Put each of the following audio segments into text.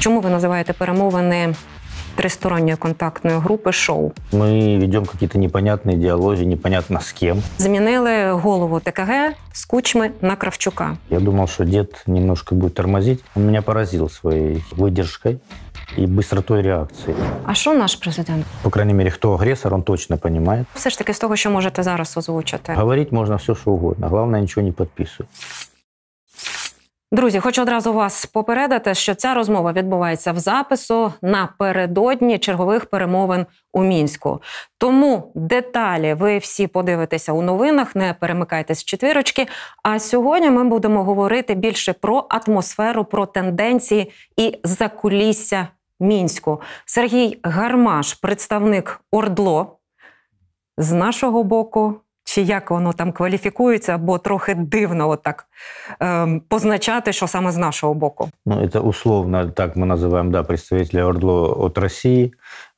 Чому ви називаєте перемовини тристоронньої контактної групи шоу? Мы ведем какие-то непонятные диалоги, непонятно с кем. Змінили голову ТКГ з Кучми на Кравчука. Я думал, что дед немножко будет тормозить. Он меня поразил своей выдержкой и быстротой реакции. А що наш президент? По крайней мере, кто агрессор, он точно понимает. Все ж таки з того, що можете зараз озвучити. Говорить можно все, что угодно. Главное, ничего не подписывать. Друзі, хочу одразу вас попередити, що ця розмова відбувається в запису напередодні чергових перемовин у Мінську. Тому деталі ви всі подивитеся у новинах, не перемикайтесь з четвірочки. А сьогодні ми будемо говорити більше про атмосферу, про тенденції і закулісся Мінську. Сергій Гармаш, представник ОРДЛО, з нашого боку, чи як воно там кваліфікується, бо трохи дивно отак позначати, що саме з нашого боку. Ну, это условно, так мы называем, да, представителя ОРДЛО от России,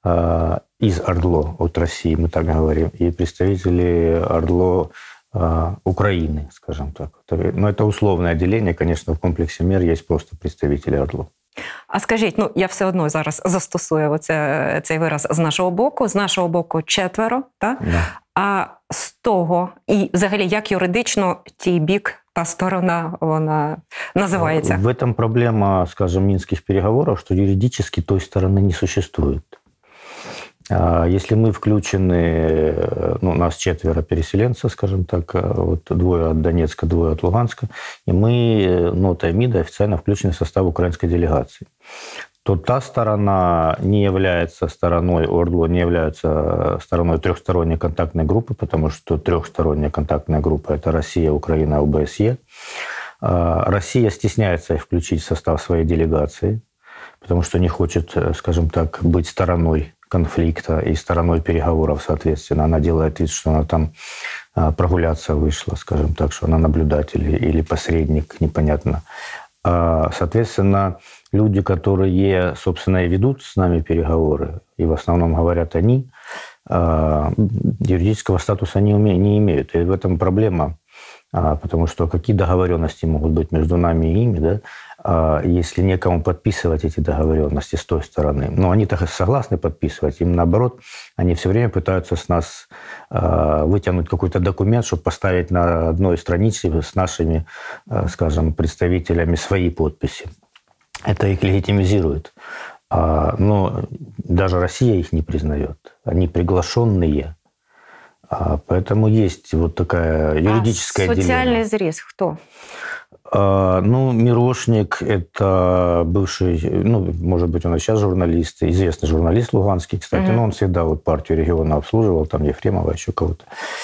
из ОРДЛО от России, мы так говорим, и представители ОРДЛО Украины, скажем так. Но это условное отделение, конечно, в комплексе мер есть просто представители ОРДЛО. А скажіть, ну я все одно зараз застосую цей вираз з нашого боку. З нашого боку 4, так? Да. А з того, і взагалі як юридично тай бік, та сторона, вона називається? В этом проблема, скажем, минских переговоров, что юридически той стороны не существует. Если мы включены, ну, нас 4 переселенцев, скажем так, вот 2 от Донецка, 2 от Луганска, и мы нотой МИДа официально включены в состав украинской делегации, то та сторона не является стороной, ОРДЛО не является стороной трехсторонней контактной группы, потому что трехсторонняя контактная группа – это Россия, Украина, ОБСЕ. Россия стесняется их включить в состав своей делегации, потому что не хочет, скажем так, быть стороной конфликта и стороной переговоров, соответственно. Она делает вид, что она там прогуляться вышла, скажем так, что она наблюдатель или посредник, непонятно. Соответственно, люди, которые, собственно, и ведут с нами переговоры, и в основном говорят они, юридического статуса не имеют. И в этом проблема, потому что какие договоренности могут быть между нами и ими, да, если некому подписывать эти договоренности с той стороны. Но они-то согласны подписывать, им наоборот, они все время пытаются с нас вытянуть какой-то документ, чтобы поставить на одной странице с нашими, скажем, представителями свои подписи. Это их легитимизирует. Но даже Россия их не признает. Они приглашенные. Поэтому есть вот такая юридическая дилемма. Социальный зрез кто? Ну, Мирошник – это бывший, ну, может быть, он и сейчас журналист, известный журналист луганский, кстати, но он всегда вот партию региона обслуживал, там Ефремова, еще кого-то.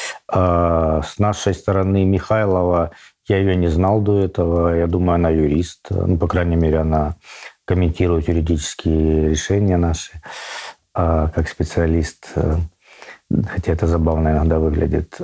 С нашей стороны Михайлова, я ее не знал до этого, я думаю, она юрист, ну, по крайней мере, она комментирует юридические решения наши, как специалист, хотя это забавно иногда выглядит.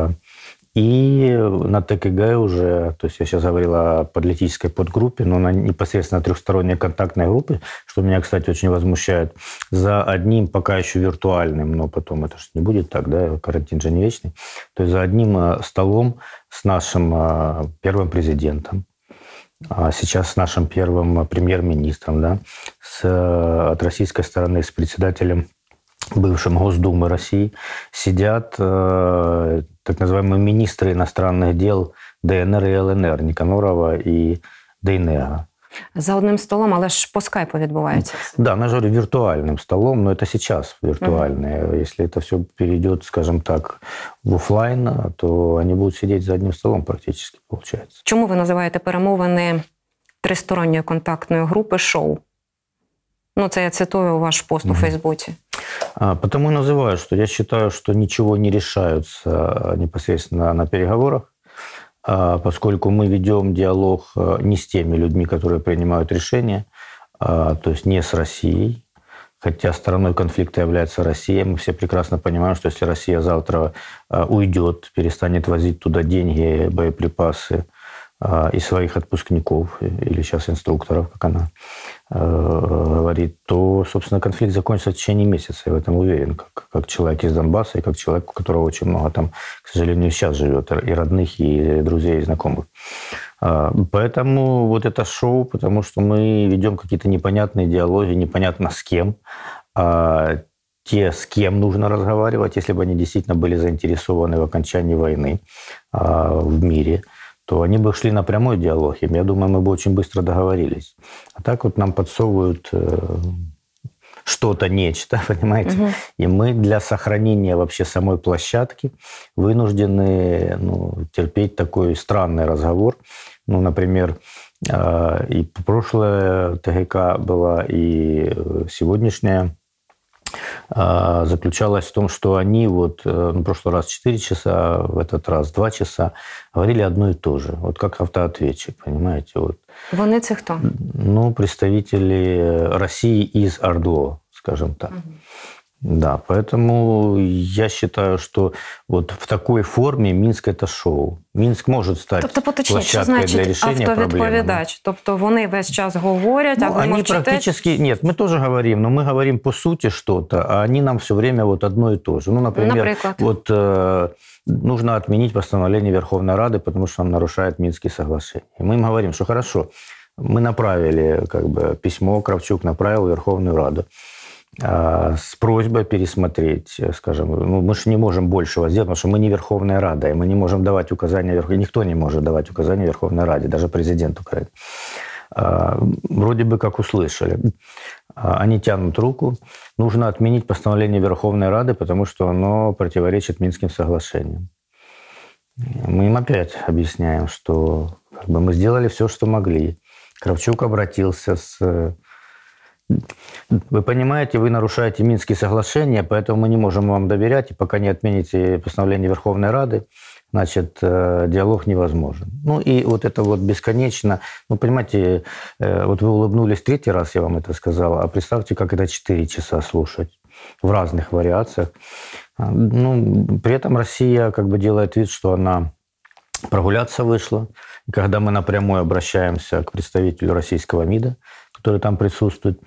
И на ТКГ уже, то есть я сейчас говорил о политической подгруппе, но на непосредственно трехсторонней контактной группе, что меня, кстати, очень возмущает, за одним пока еще виртуальным, но потом это же не будет так, да, карантин же не вечный, то есть за одним столом с нашим первым президентом, а сейчас с нашим первым премьер-министром, да, от российской стороны с председателем бывшим Госдумы России сидят так называемые министры иностранных дел ДНР и ЛНР Никанорова и Дейнега. За одним столом, але ж по скайпу відбувається. Да, я же говорю, виртуальным столом, но это сейчас виртуальное. Если это все перейдет, скажем так, в офлайн, то они будут сидеть за одним столом практически, получается. Чому ви називаєте перемовини тристоронньої контактної групи шоу? Ну, це я цитую ваш пост у Фейсбуці. Потому и называю, что я считаю, что ничего не решается непосредственно на переговорах, поскольку мы ведем диалог не с теми людьми, которые принимают решения, то есть не с Россией, хотя стороной конфликта является Россия. Мы все прекрасно понимаем, что если Россия завтра уйдет, перестанет возить туда деньги, боеприпасы и своих отпускников, или сейчас инструкторов, как она говорит, то, собственно, конфликт закончится в течение месяца. Я в этом уверен, как человек из Донбасса и как человек, у которого очень много там, к сожалению, сейчас живет и родных, и друзей, и знакомых. Поэтому вот это шоу, потому что мы ведем какие-то непонятные диалоги, непонятно с кем. Те, с кем нужно разговаривать, если бы они действительно были заинтересованы в окончании войны в мире, то они бы шли на прямой диалог. И я думаю, мы бы очень быстро договорились. А так вот нам подсовывают что-то, нечто, понимаете? Угу. И мы для сохранения вообще самой площадки вынуждены терпеть такой странный разговор. Например, и прошлая ТГК была, и сегодняшняя заключалась в том, что они в прошлый раз 4 часа, в этот раз 2 часа говорили одно и то же. Вот как автоответчик, понимаете? Вот. Вони це хто? Представители России из ОРДЛО, скажем так. Угу. Да, поэтому я считаю, что вот в такой форме Минск – это шоу. Минск может стать площадкой для решения проблем. Тобто вони весь час говорять, а ви мовчите? Практически… Нет, мы тоже говорим, но мы говорим по сути что-то, а они нам все время вот одно и то же. Например, вот нужно отменить постановление Верховной Рады, потому что он нарушает Минские соглашения. И мы им говорим, что хорошо, мы направили письмо, Кравчук направил в Верховную Раду с просьбой пересмотреть, скажем, мы же не можем большего сделать, потому что мы не Верховная Рада, и мы не можем давать указания, никто не может давать указания Верховной Раде, даже президент Украины. Вроде бы как услышали. Они тянут руку. Нужно отменить постановление Верховной Рады, потому что оно противоречит Минским соглашениям. Мы им опять объясняем, что мы сделали все, что могли. Кравчук обратился с... Вы понимаете, вы нарушаете Минские соглашения, поэтому мы не можем вам доверять, и пока не отмените постановление Верховной Рады, значит, диалог невозможен. И вот это вот бесконечно. Понимаете, вот вы улыбнулись 3-й раз, я вам это сказал, а представьте, как это 4 часа слушать в разных вариациях. При этом Россия делает вид, что она прогуляться вышла. И когда мы напрямую обращаемся к представителю российского МИДа, который там присутствует,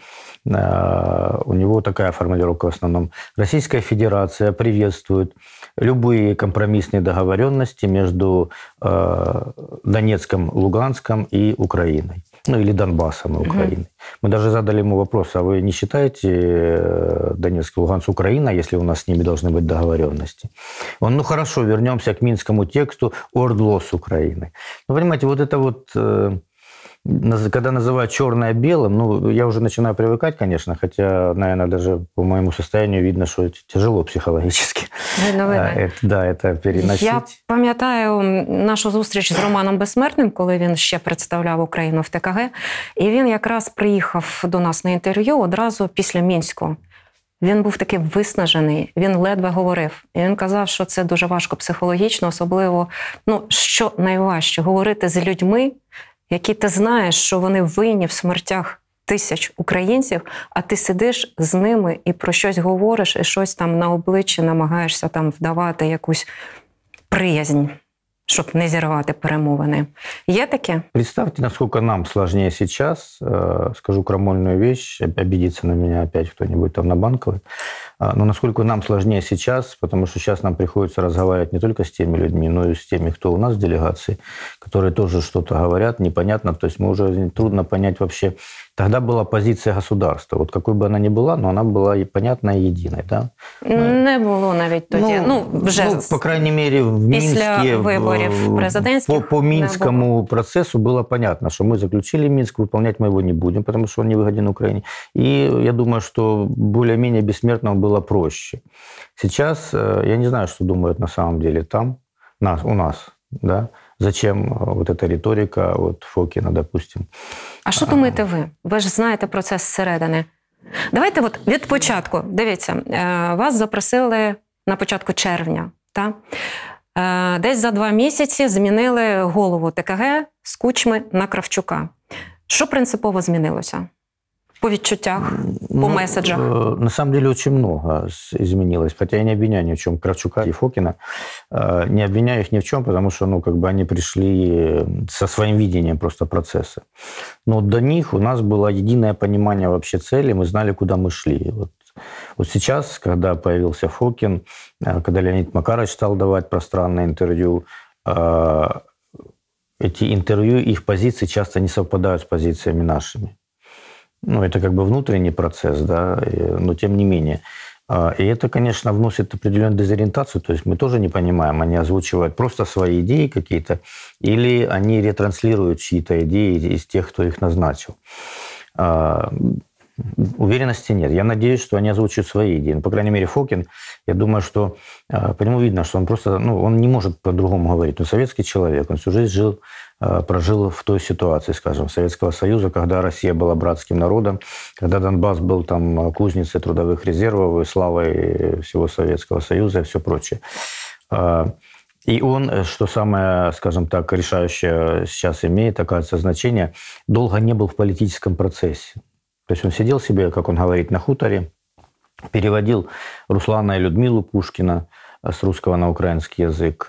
у него такая формулировка в основном. Российская Федерация приветствует любые компромиссные договоренности между Донецком, Луганском и Украиной. Или Донбассом и Украиной. Мы даже задали ему вопрос, а вы не считаете Донецк и Луганск Украина, если у нас с ними должны быть договоренности? Он, хорошо, вернемся к минскому тексту «ОРДЛО с Украиной». Понимаете, вот это вот... Когда называют черное белым, я уже начинаю привыкать, конечно, хотя, наверное, даже по моему состоянию видно, что это тяжело психологически. Это переносить. Я пам'ятаю нашу зустріч з Романом Безсмертним, коли він ще представляв Україну в ТКГ, і він якраз приїхав до нас на інтерв'ю одразу після Мінську. Він був такий виснажений, він ледве говорив. І він казав, що це дуже важко психологічно, особливо, що найважче, говорити з людьми, які ти знаєш, що вони винні в смертях тисяч українців, а ти сидиш з ними і про щось говориш, і щось там на обличчі намагаєшся там вдавати якусь приязнь, щоб не зірвати перемовини. Є таке? Представьте, насколько нам сложнее сейчас, скажу крамольную вещь, обидится на меня опять кто-нибудь там на Банковой, но насколько нам сложнее сейчас, потому что сейчас нам приходится разговаривать не только с теми людьми, но и с теми, кто у нас в делегации, которые тоже что-то говорят, непонятно, то есть мы уже трудно понять вообще. Тогда была позиция государства, вот какой бы она ни была, но она была и понятна, и единой, да? Не було навіть тоді, по крайней мере, в Минске, виборів президентських, по Минскому процессу было понятно, что мы заключили Минск, выполнять мы его не будем, потому что он не выгоден Украине. И я думаю, что более-менее бессмертным было проще. Сейчас я не знаю, что думают на самом деле там, у нас, да? Зачем вот эта риторика от Фокіна, допустим. А що думаєте ви? Ви ж знаєте процес зсередини. Давайте від початку. Дивіться, вас запросили на початку червня. Та? Десь за 2 місяці змінили голову ТКГ з Кучми на Кравчука. Що принципово змінилося? По відчуттях, по меседжах? На самом деле очень много изменилось. Хотя я не обвиняю ни в чем Кравчука и Фокина. Не обвиняю их ни в чем, потому что они пришли со своим видением просто процесса. Но до них у нас было единое понимание вообще цели, мы знали, куда мы шли. Вот сейчас, когда появился Фокин, когда Леонид Макарович стал давать пространное интервью, эти интервью, их позиции часто не совпадают с позициями нашими. Это внутренний процесс, да, но тем не менее. И это, конечно, вносит определенную дезориентацию, то есть мы тоже не понимаем, они озвучивают просто свои идеи какие-то, или они ретранслируют чьи-то идеи из тех, кто их назначил. Уверенности нет. Я надеюсь, что они озвучат свои идеи. По крайней мере, Фокин, я думаю, что по нему видно, что он просто, он не может по-другому говорить. Он советский человек, он всю жизнь прожил в той ситуации, скажем, Советского Союза, когда Россия была братским народом, когда Донбасс был там кузницей трудовых резервов и славой всего Советского Союза и все прочее. И он, что самое, скажем так, решающее сейчас имеет, оказывается, значение, долго не был в политическом процессе. То есть он сидел себе, как он говорит, на хуторе, переводил Руслана и Людмилу Пушкина с русского на украинский язык.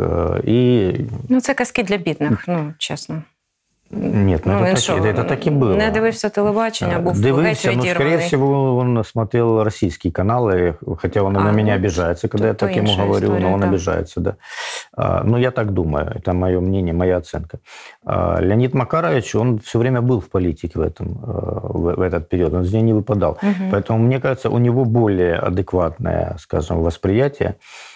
Це казки для бідних, чесно. Нет, это так и было. Не дивився телебачення, був геть відірваний. Скорее всего, он смотрел российские каналы, хотя он на меня обижается, когда я так ему говорю, история, но он обижается, да. Но я так думаю, это мое мнение, моя оценка. Леонид Макарович, он все время был в политике в этот период, он из нее не выпадал. Угу. Поэтому, мне кажется, у него более адекватное, скажем, восприятие.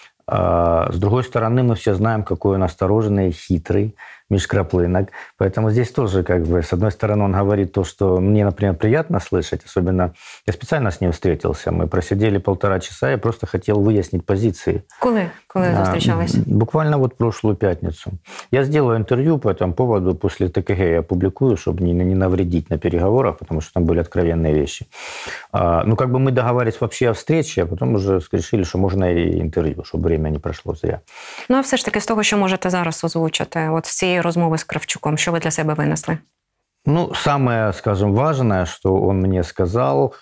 С другой стороны, мы все знаем, какой он осторожный, хитрый, Мишкраплынок. Поэтому здесь тоже, с одной стороны, он говорит то, что мне, например, приятно слышать. Особенно, я специально с ним встретился. Мы просидели 1,5 часа, я просто хотел выяснить позиции. Коли встречались? Буквально прошлую пятницу. Я сделаю интервью по этому поводу, после ТКГ я опубликую, чтобы не навредить на переговорах, потому что там были откровенные вещи. Мы договаривались вообще о встрече, а потом уже решили, что можно и интервью, чтобы время не прошло зря. А все ж таки, з того, що можете зараз озвучити, з цієї розмови з Кравчуком, що ви для себе винесли? Самое, скажем, важное, что он мне сказал,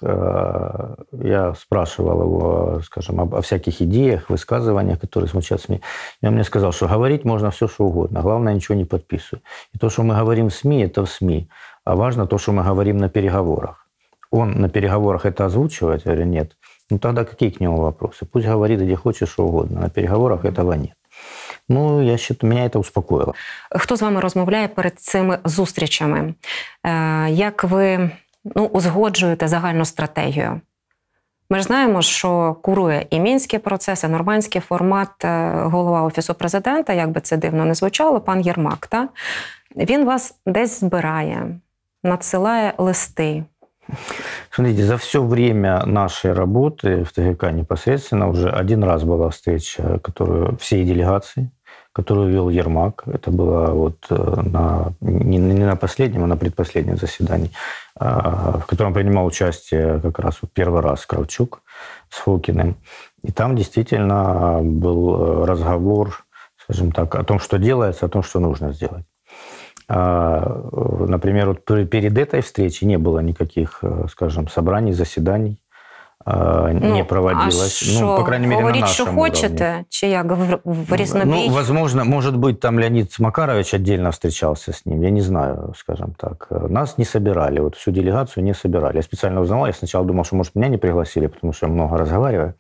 я спрашивал его, скажем, о всяких идеях, высказываниях, которые звучат в СМИ. И он мне сказал, что говорить можно все, что угодно, главное, ничего не подписывать. И то, что мы говорим в СМИ, это в СМИ. А важно то, что мы говорим на переговорах. Он на переговорах это озвучивает? Я говорю, нет. Тогда какие к нему вопросы? Пусть говорит, где хочет, что угодно. На переговорах этого нет. Я считаю, меня это успокоило. Хто з вами розмовляє перед цими зустрічами? Як ви узгоджуєте загальну стратегію? Ми ж знаємо, що курує і мінські процеси, нормандський формат, голова Офісу президента, як би це дивно не звучало, пан Єрмак. Та? Він вас десь збирає, надсилає листи. Смотрите, за все время нашей работы в ТГК непосредственно уже один раз была встреча, всей делегации, которую вел Ермак. Это было не на последнем, а на предпоследнем заседании, в котором принимал участие как раз первый раз Кравчук с Фокиным. И там действительно был разговор, скажем так, о том, что делается, о том, что нужно сделать. Например, перед этой встречей не было никаких, скажем, собраний, заседаний, не проводилось. По крайней мере, говорить, на нашем уровне. Говорить, что хочете, чи як в різнобій? Возможно, может быть, там Леонид Макарович отдельно встречался с ним, я не знаю, скажем так. Нас не собирали, всю делегацию не собирали. Я специально узнавал, я сначала думал, что, может, меня не пригласили, потому что я много разговариваю.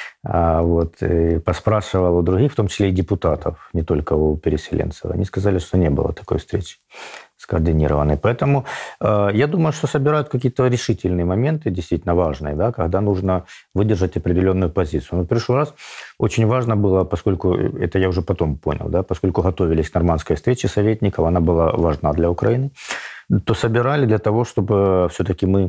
И поспрашивал у других, в том числе и депутатов, не только у переселенцев. Они сказали, что не было такой встречи скоординированной. Поэтому я думаю, что собирают какие-то решительные моменты, действительно важные, да, когда нужно выдержать определенную позицию. В прошлый раз очень важно было, поскольку, это я уже потом понял, да, поскольку готовились к нормандской встрече советников, она была важна для Украины, то собирали для того, чтобы все-таки мы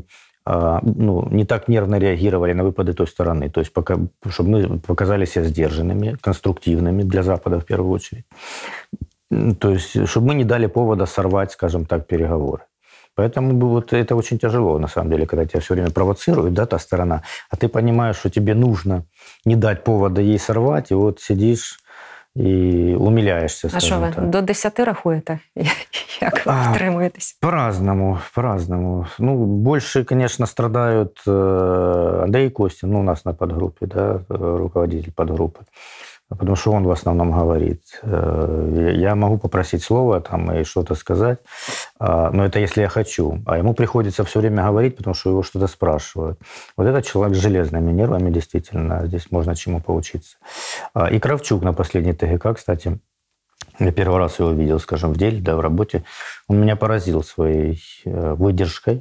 не так нервно реагировали на выпады той стороны. То есть, чтобы мы показали себя сдержанными, конструктивными для Запада в первую очередь. То есть, чтобы мы не дали повода сорвать, скажем так, переговоры. Поэтому это очень тяжело, на самом деле, когда тебя все время провоцирует, да, та сторона, а ты понимаешь, что тебе нужно не дать повода ей сорвать, и сидишь и умиляешься, А що скажем ви, так. до 10 рахуєте? Як втримуєтесь? По-разному. Ну, больше, конечно, страдают Андрей Костин, ну, у нас на подгруппе, да, руководитель подгруппы, потому что он в основном говорит. Я могу попросить слово там и что-то сказать, но это если я хочу. А ему приходится все время говорить, потому что его что-то спрашивают. Вот этот человек с железными нервами, действительно, здесь можно чему поучиться. И Кравчук на последней ТГК, кстати, я первый раз его видел, скажем, в деле, да, в работе. Он меня поразил своей выдержкой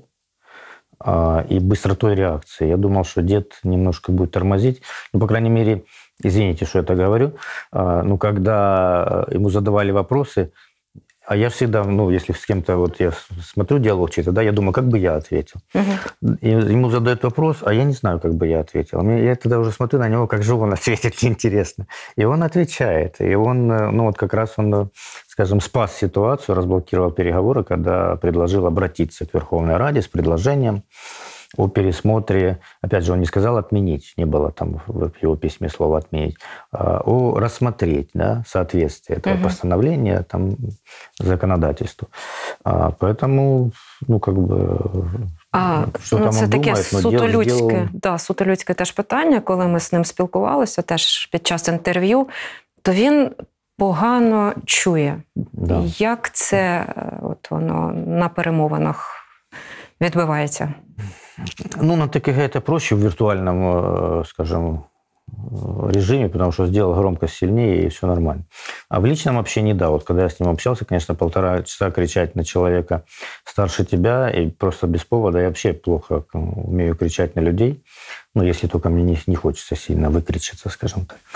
и быстротой реакции. Я думал, что дед немножко будет тормозить. Ну, по крайней мере, извините, что я это говорю, но когда ему задавали вопросы, а я всегда, ну, если с кем-то, вот я смотрю диалог чей-то, да, я думаю, как бы я ответил. И ему задают вопрос, а я не знаю, как бы я ответил. Я тогда уже смотрю на него, как же он ответит, мне интересно. И он отвечает. И он, ну, вот как раз он, скажем, спас ситуацию, разблокировал переговоры, когда предложил обратиться к Верховной Раде с предложением о пересмотре, опять же, он не сказал отменить, не было там в его письме слова отменить, о рассмотреть, да, соответствие этого постановления там, законодательству. Поэтому, ну, как бы, що ну, там це він таке думає, суто людське теж питання, коли ми з ним спілкувалися теж під час інтерв'ю, то він погано чує. Да. Як це от воно на перемовинах відбувається? Ну, на ТКГ это проще в виртуальном, скажем, режиме, потому что сделал громкость сильнее, и все нормально. А в личном общении, да, вот когда я с ним общался, конечно, 1,5 часа кричать на человека старше тебя, и просто без повода, я вообще плохо умею кричать на людей, ну, если только мне не хочется сильно выкричаться, скажем так.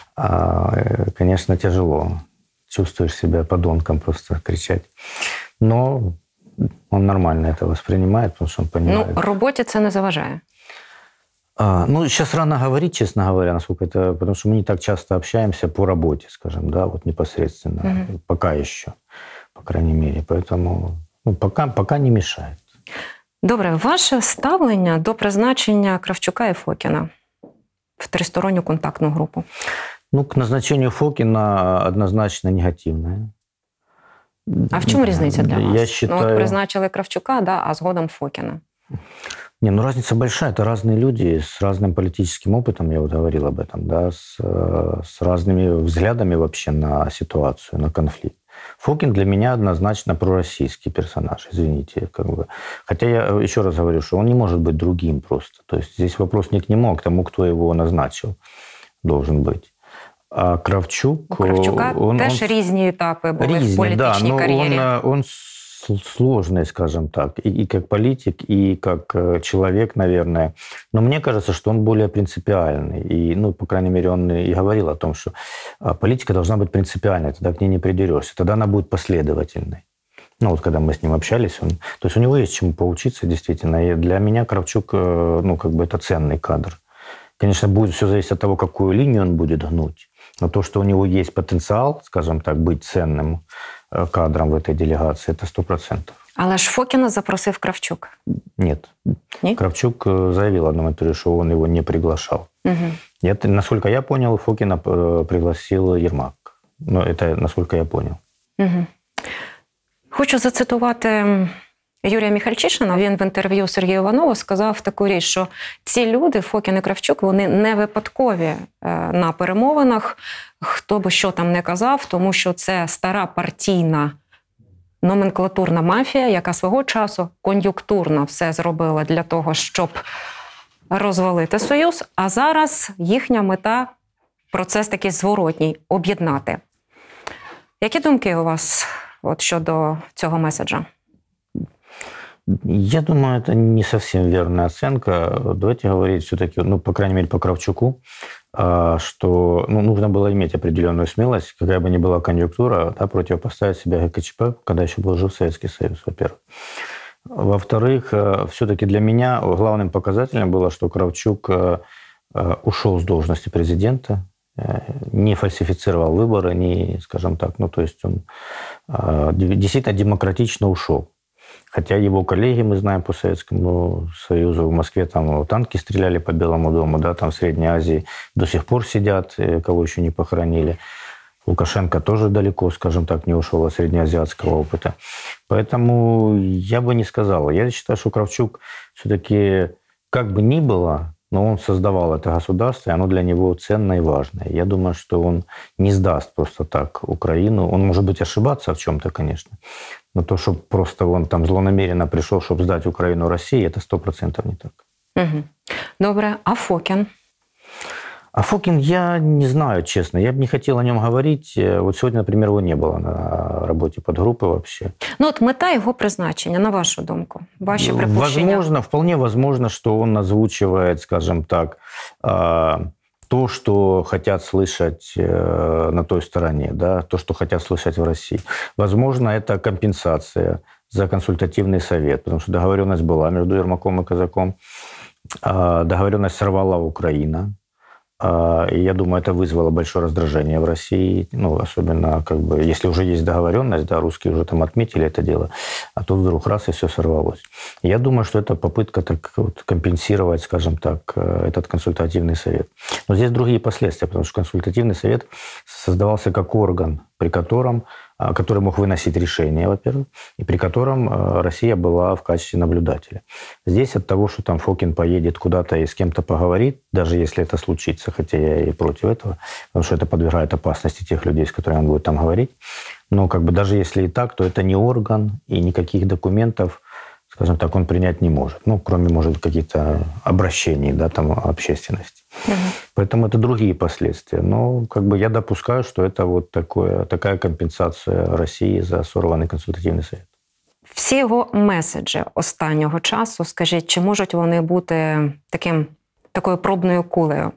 Конечно, тяжело. Чувствуешь себя подонком просто кричать. Но он нормально это воспринимает, потому что он понимает. Ну, роботі це не заважає. Ну, сейчас рано говорить, честно говоря, насколько это... Потому что мы не так часто общаемся по работе, скажем, да, вот непосредственно. Пока еще, по крайней мере. Поэтому ну, пока не мешает. Добре, ваше ставлення до призначення Кравчука і Фокіна в тристоронню контактну групу? Ну, к назначению Фокина однозначно негативное. А в чому різниця для вас? Я считаю... Ну, от призначили Кравчука, да, а згодом Фокіна. Не, ну разница большая. Это разные люди с разным политическим опытом, я вот говорил об этом, да, с разными взглядами вообще на ситуацию, на конфликт. Фокин для меня однозначно пророссийский персонаж, извините. Как бы. Хотя я еще раз говорю, что он не может быть другим просто. То есть здесь вопрос не к нему, а к тому, кто его назначил, должен быть. А Кравчук... У Кравчука теж різні етапи були в політичній кар'єрі. Он сложный, скажем так, и как политик, и как человек, наверное. Но мне кажется, что он более принципиальный. И, ну, по крайней мере, он и говорил о том, что политика должна быть принципиальной, тогда к ней не придерешься, тогда она будет последовательной. Ну, вот когда мы с ним общались, то есть у него есть чему поучиться, действительно. И для меня Кравчук, ну, как бы это ценный кадр. Конечно, будет все зависеть от того, какую линию он будет гнуть. Но то, что у него есть потенциал, скажем так, быть ценным кадром в этой делегации, это 100%. Але ж Фокіна запросив Кравчук. Нет. Кравчук заявил в одном интервью, что он его не приглашал. Насколько я понял, Фокина пригласил Єрмак. Но это насколько я понял. Хочу зацитувати Юрія Міхальчишина. Він в інтерв'ю Сергію Іванову сказав таку річ, що ці люди, Фокін і Кравчук, вони не випадкові на перемовинах, хто би що там не казав, тому що це стара партійна номенклатурна мафія, яка свого часу кон'юнктурно все зробила для того, щоб розвалити Союз, а зараз їхня мета – процес такий зворотній – об'єднати. Які думки у вас от щодо цього меседжа? Я думаю, это не совсем верная оценка. Давайте говорить все-таки, ну, по крайней мере, по Кравчуку, что нужно было иметь определенную смелость, какая бы ни была конъюнктура, да, противопоставить себя ГКЧП, когда еще был жив Советский Союз, во-первых. Во-вторых, все-таки для меня главным показателем было, что Кравчук ушел с должности президента, не фальсифицировал выборы, не, скажем так, ну, то есть он действительно демократично ушел. Хотя его коллеги, мы знаем, по Советскому Союзу в Москве там танки стреляли по Белому дому, да, там в Средней Азии до сих пор сидят, кого еще не похоронили. Лукашенко тоже далеко, скажем так, не ушел от среднеазиатского опыта. Поэтому я бы не сказал. Я считаю, что Кравчук все-таки, как бы ни было, но он создавал это государство, и оно для него ценное и важное. Я думаю, что он не сдаст просто так Украину. Он, может быть, ошибаться в чем-то, конечно. Но то, что просто он там злонамеренно пришел, чтобы сдать Украину России, это 100% не так. Угу. Добре. А Фокін? А Фокин, я не знаю, честно. Я бы не хотел о нем говорить. Вот сегодня, например, его не было на работе подгруппы вообще. Ну, от мета його призначення, на вашу думку, ваші припущення? Возможно, вполне возможно, что он озвучивает, скажем так, то, что хотят слышать на той стороне, да, то, что хотят слышать в России. Возможно, это компенсация за консультативный совет, потому что договоренность была между Ермаком и Казаком. Договоренность сорвала Украина. И я думаю, это вызвало большое раздражение в России. Ну, особенно, как бы, если уже есть договоренность, да, русские уже там отметили это дело, а тут вдруг раз и все сорвалось. Я думаю, что это попытка так вот компенсировать, скажем так, этот консультативный совет. Но здесь другие последствия, потому что консультативный совет создавался как орган, при котором, который мог выносить решения, во-первых, и при котором Россия была в качестве наблюдателя. Здесь от того, что там Фокин поедет куда-то и с кем-то поговорит, даже если это случится, хотя я и против этого, потому что это подвергает опасности тех людей, с которыми он будет там говорить, но как бы даже если и так, то это не орган, и никаких документов, скажем так, он принять не может. Ну, кроме, может, каких-то обращений, да, там, общественности. Угу. Поэтому это другие последствия. Но как бы я допускаю, что это вот такая компенсация Росії за сорваний консультативний совет. Всі його меседжі останнього часу, скажіть, чи можуть вони бути такою пробною кулею,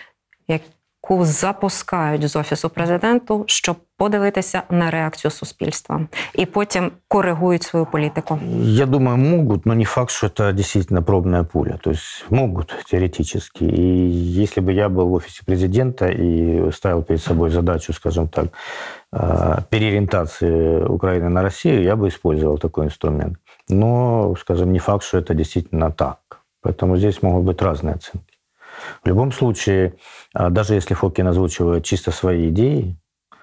яку запускають з Офісу президенту, щоб подивитися на реакцію суспільства і потім коригують свою політику? Я думаю, могут, но не факт, что это действительно пробная пуля. То есть могут теоретически. И если бы я был в Офисе президента и ставил перед собой задачу, скажем так, переориентации Украины на Россию, я бы использовал такой инструмент. Но, скажем, не факт, что это действительно так. Поэтому здесь могут быть разные оценки. В любом случае, даже если Фокин озвучивает чисто свои идеи,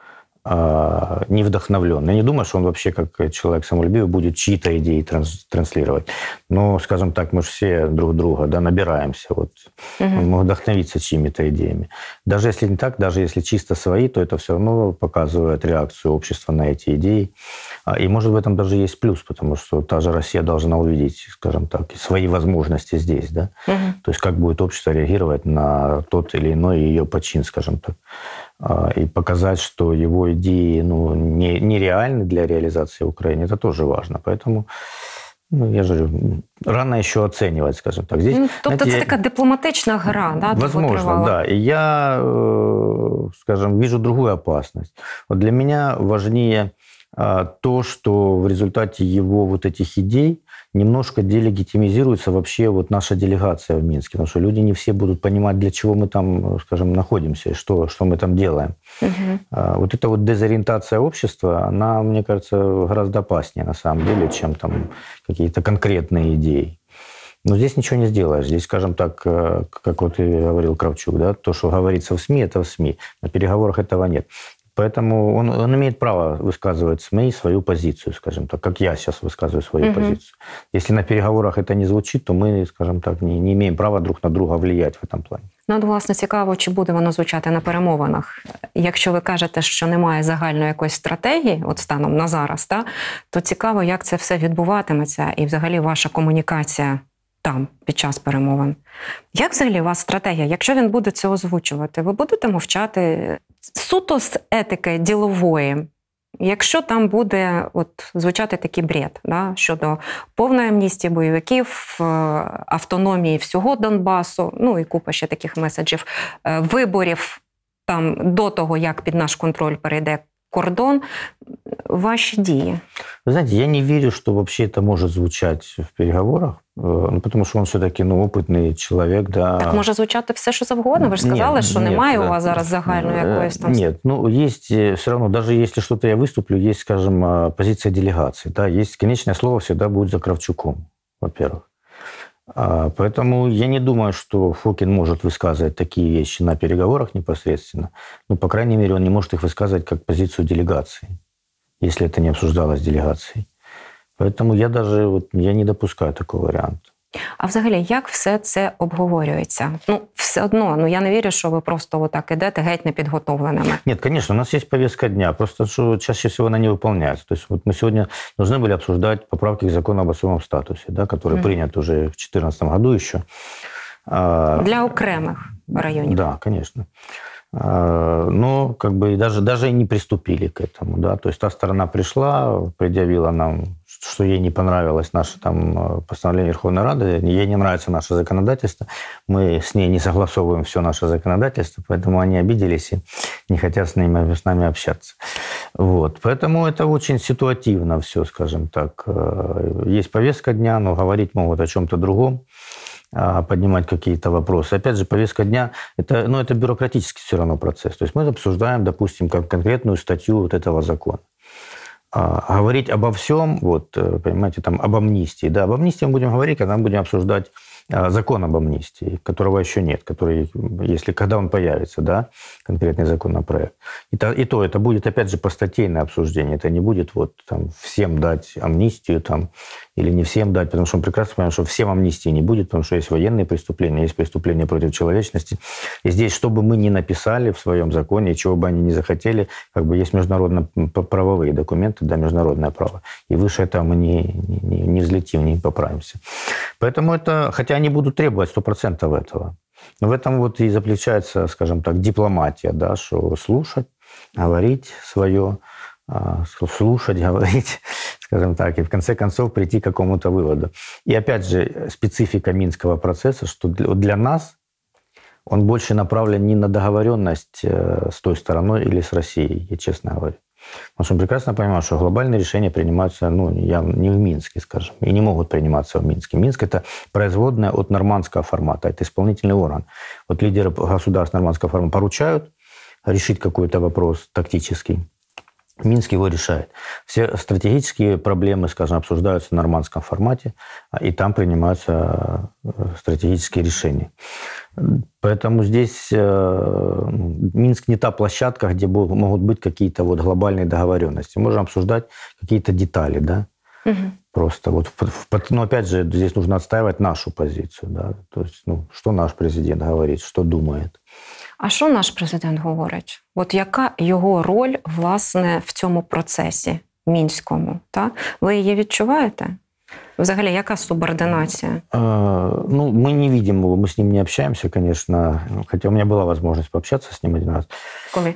не вдохновлен. Я не думаю, что он вообще, как человек самолюбивый, будет чьи-то идеи транслировать. Но, скажем так, мы же все друг друга, да, набираемся. Вот. Он мог вдохновиться чьими-то идеями. Даже если не так, даже если чисто свои, то это все равно показывает реакцию общества на эти идеи. И, может, в этом даже есть плюс, потому что та же Россия должна увидеть, скажем так, свои возможности здесь. Да? То есть как будет общество реагировать на тот или иной ее почин, скажем так. И показать, что его идеи нереальны для реализации в Украине, это тоже важно. Поэтому, я же говорю, рано еще оценивать, скажем так. Здесь, тобто це така дипломатична гра, да? Возможно, да. И я, скажем, вижу другую опасность. Вот для меня важнее то, что в результате его вот этих идей немножко делегитимизируется вообще вот наша делегация в Минске, потому что люди не все будут понимать, для чего мы там, скажем, находимся и что мы там делаем. Вот эта вот дезориентация общества, она, мне кажется, гораздо опаснее на самом деле, чем там какие-то конкретные идеи. Но здесь ничего не сделаешь. Здесь, скажем так, как вот и говорил Кравчук, да, то, что говорится в СМИ, это в СМИ. На переговорах этого нет. Поэтому он имеет право высказывать СМИ свою позицию, скажем так, как я сейчас высказываю свою позицию. Если на переговорах это не звучит, то мы, скажем так, не имеем права друг на друга влиять в этом плане. Ну, от, власне, цікаво, чи буде воно звучати на перемовинах. Якщо ви кажете, що немає загальної якоїсь стратегії, от станом на зараз, то цікаво, як це все відбуватиметься і взагалі ваша комунікація там, під час перемовин. Як взагалі у вас стратегія? Якщо він буде це озвучувати, ви будете мовчати суто з етики ділової? Якщо там буде звучати такий бред, щодо повної амністії бойовиків, автономії всього Донбасу, ну і купа ще таких меседжів, виборів там до того, як під наш контроль перейде кордон, ваши дії? Вы знаете, я не верю, что вообще это может звучать в переговорах, потому что он все-таки опытный человек. Да. Так може звучати все, що завгодно? Ви ж сказали, що немає у вас зараз загальної якоїсь там... Нет, есть все равно, даже если что-то я выступлю, есть, скажем, позиция делегации. Да, есть конечное слово всегда будет за Кравчуком, во-первых. Поэтому я не думаю, что Фокин может высказывать такие вещи на переговорах непосредственно. Ну, по крайней мере, он не может их высказывать как позицию делегации, если это не обсуждалось делегацией. Поэтому я не допускаю такого варіанту. А взагалі, як все це обговорюється? Ну, все одно, я не вірю, що ви просто отак ідете геть непідготовленими. Нет, конечно, у нас есть повестка дня, просто что чаще всего она не выполняется. То есть вот мы сегодня должны были обсуждать поправки к закону об особом статусе, да, который принят уже в 2014 году еще. Для окремих районів. Да, конечно. Но даже и не приступили к этому. Да? То есть та сторона пришла, предъявила нам, что ей не понравилось наше постановление Верховной Рады, ей не нравится наше законодательство, мы с ней не согласовываем все наше законодательство, поэтому они обиделись и не хотят с нами общаться. Вот. Поэтому это очень ситуативно все, скажем так. Есть повестка дня, но говорить могут о чем-то другом, поднимать какие-то вопросы. Опять же, повестка дня это бюрократический все равно процесс. То есть мы обсуждаем, допустим, конкретную статью вот этого закона. Говорить обо всем, понимаете, об амнистии. Да, об амнистии мы будем говорить, когда мы будем обсуждать закон об амнистии, которого еще нет, когда он появится, да, конкретный законопроект. И то это будет, опять же, постатейное обсуждение. Это не будет всем дать амнистию или не всем дать, потому что мы прекрасно понимаем, что всем амнистии не будет, потому что есть военные преступления, есть преступления против человечности. И здесь, что бы мы ни написали в своем законе, чего бы они ни захотели, есть международно-правовые документы, да, международное право. И выше этого мы не взлетим, не поправимся. Поэтому хотя они будут требовать 100% этого. Но в этом и заключается, скажем так, дипломатия, да, что слушать, говорить свое, слушать, говорить, скажем так, и в конце концов прийти к какому-то выводу. И опять же, специфика Минского процесса, что для нас он больше направлен не на договоренность с той стороной или с Россией, я честно говорю. Потому что мы прекрасно понимаем, что глобальные решения принимаются не в Минске, скажем, и не могут приниматься в Минске. Минск – это производная от нормандского формата, это исполнительный орган. Вот лидеры государств нормандского формата поручают решить какой-то вопрос тактический, Минск его решает. Все стратегические проблемы, скажем, обсуждаются в нормандском формате, и там принимаются стратегические решения. Поэтому здесь Минск не та площадка, где могут быть какие-то глобальные договоренности. Можем обсуждать какие-то детали, да? Угу. Просто но опять же, здесь нужно отстаивать нашу позицию, да? То есть, что наш президент говорит, что думает. А що наш президент говорить? Яка його роль, власне, в цьому процесі мінському? Та? Ви її відчуваєте? Взагалі, яка субординація? Мы не видим его, мы с ним не общаемся, конечно. Хотя у меня была возможность пообщаться с ним один раз. Коли?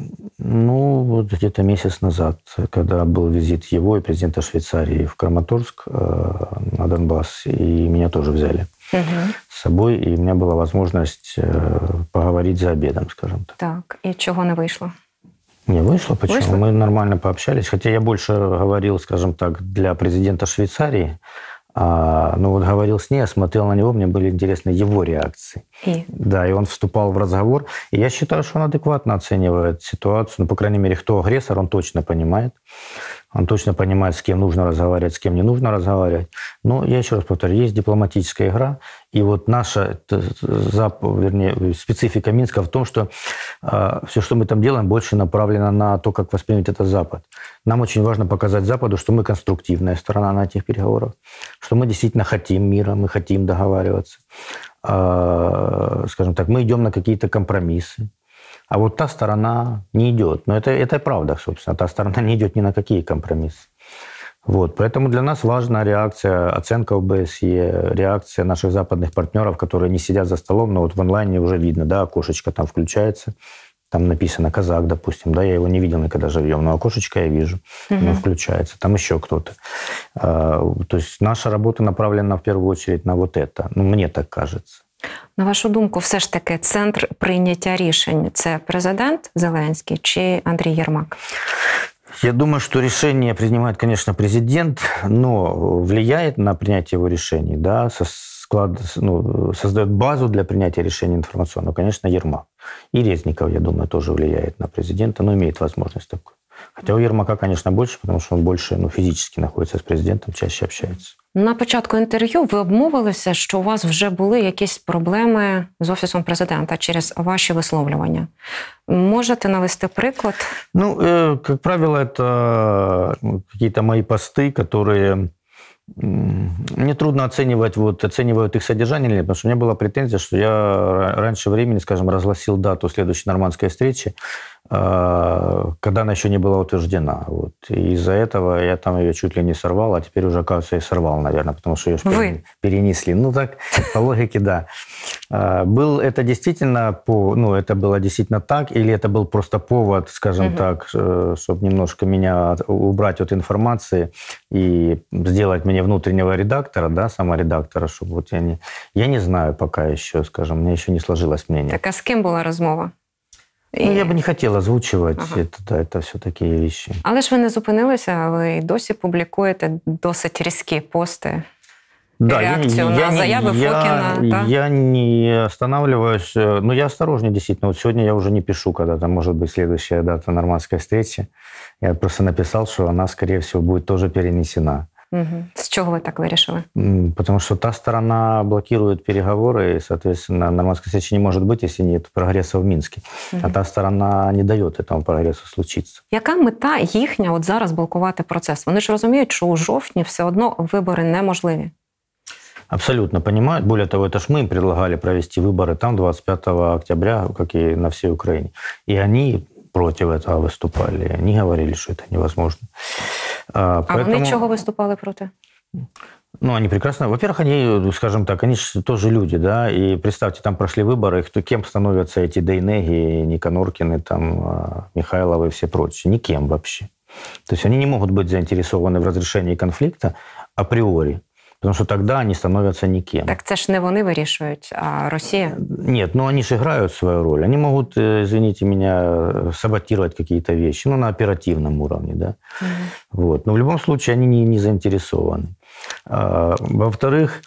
Где-то месяц назад, когда был визит его и президента Швейцарии в Краматорск на Донбасс, и меня тоже взяли с собой, и у меня была возможность поговорить за обедом, скажем так. Так, и чего не вышло? Не вышло. Почему? Вышло? Мы нормально пообщались. Хотя я больше говорил, скажем так, для президента Швейцарии. Говорил с ней, смотрел на него, мне были интересны его реакции. Да, и он вступал в разговор. И я считаю, что он адекватно оценивает ситуацию. По крайней мере, кто агрессор, он точно понимает. Он точно понимает, с кем нужно разговаривать, с кем не нужно разговаривать. Но я еще раз повторю, есть дипломатическая игра. И наша специфика Минска в том, что все, что мы там делаем, больше направлено на то, как воспринять это Запад. Нам очень важно показать Западу, что мы конструктивная сторона на этих переговорах, что мы действительно хотим мира, мы хотим договариваться. Скажем так, мы идем на какие-то компромиссы. А та сторона не идет. Но это правда, собственно. Та сторона не идет ни на какие компромиссы. Поэтому для нас важна реакция, оценка ОБСЕ, реакция наших западных партнеров, которые не сидят за столом, но в онлайне уже видно, да, окошечко там включается, там написано «казак», допустим, да, я его не видел никогда живьем, но окошечко я вижу, оно включается, там еще кто-то. То есть наша работа направлена в первую очередь на это, мне так кажется. На вашу думку, все ж таки центр прийняття рішень – це президент Зеленський чи Андрій Єрмак? Я думаю, что решение принимает, конечно, президент, но влияет на принятие его решений, да, создает базу для принятия решений информационного, конечно, Ермак. И Резников, я думаю, тоже влияет на президента, но имеет возможность такую. Хотя у Ермака, конечно, больше, потому что он больше физически находится с президентом, чаще общается. На початку інтерв'ю ви обмовилися, що у вас вже були якісь проблеми з Офісом президента через ваші висловлювання. Можете навести приклад? Как правило, это какие-то мои посты, которые... Мне трудно оценивают их содержание, потому что у меня была претензия, что я раньше времени, скажем, разгласил дату следующей нормандской встречи, когда она еще не была утверждена. И из-за этого я там ее чуть ли не сорвал, а теперь уже, оказывается, и сорвал, наверное, потому что ее перенесли. Так, по логике, да. Это было действительно так, или это был просто повод, скажем так, чтобы немножко меня убрать от информации и сделать меня внутреннего редактора, да, саморедактора, чтобы я не знаю пока еще, скажем, у меня еще не сложилось мнение. Так а с кем была розмова? Я бы не хотел озвучивать, это все такие вещи. Але ж ви не зупинилися, ви й досі публікуєте досить різкі пости. Да, реакцию на заявы Фокина. Да? Я не останавливаюсь, но я осторожнее, действительно. Вот сегодня я уже не пишу, когда там может быть следующая дата нормандской встречи. Я просто написал, что она, скорее всего, будет тоже перенесена. Угу. С чего вы так вирішили? Потому что та сторона блокирует переговоры, и, соответственно, нормандской встречи не может быть, если нет прогресса в Минске. А та сторона не дает этому прогрессу случиться. Яка мета їхня от зараз блокувати процес? Вони ж розуміють, що у жовтні все одно вибори неможливі. Абсолютно понимают. Более того, это ж мы им предлагали провести выборы там 25 октября, как и на всей Украине. И они против этого выступали. Они говорили, что это невозможно. Поэтому... вони чого виступали проти? Они прекрасно... Во-первых, они, скажем так, они же тоже люди, да, и представьте, там прошли выборы, кем становятся эти Дейнеги, Никоноркины, там, Михайловы и все прочие? Никем вообще. То есть они не могут быть заинтересованы в разрешении конфликта априори. Потому что тогда они становятся никем. Так це ж не вони вирішують, а Росія? Нет, они же играют свою роль. Они могут, извините меня, саботировать какие-то вещи, на оперативном уровне, да. Но в любом случае они не заинтересованы. Во-вторых,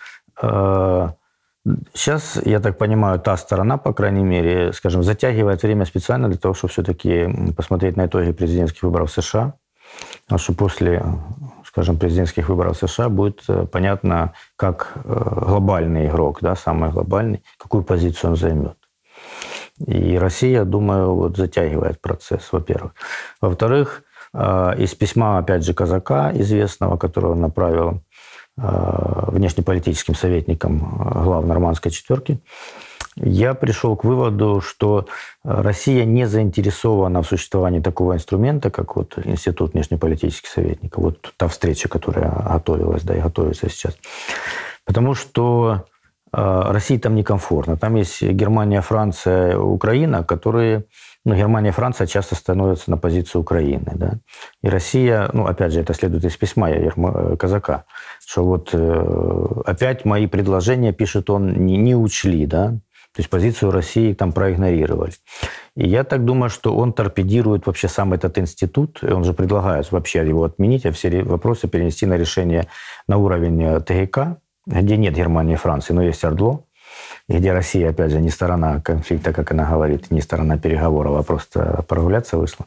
сейчас, я так понимаю, та сторона, по крайней мере, скажем, затягивает время специально для того, чтобы все-таки посмотреть на итоги президентских выборов в США. Потому что после, скажем, президентских выборов в США будет понятно, как глобальный игрок, да, самый глобальный, какую позицию он займет. И Россия, думаю, затягивает процесс, во-первых. Во-вторых, из письма, опять же, Казака, известного, которого он направил внешнеполитическим советникам глав Нормандской четверки, я пришел к выводу, что Россия не заинтересована в существовании такого инструмента, как Институт внешнеполитических советников, та встреча, которая готовилась, да, и готовится сейчас. Потому что России там некомфортно. Там есть Германия, Франция, Украина, которые... Германия и Франция часто становятся на позицию Украины. Да? И Россия, опять же, это следует из письма Казака, что опять мои предложения, пишет он, не учли, да? То есть позицию России там проигнорировали. И я так думаю, что он торпедирует вообще сам этот институт, и он же предлагает вообще его отменить, а все вопросы перенести на решение на уровень ТГК, где нет Германии и Франции, но есть ОРДЛО, и где Россия, опять же, не сторона конфликта, как она говорит, не сторона переговоров, а просто прогуляться вышла.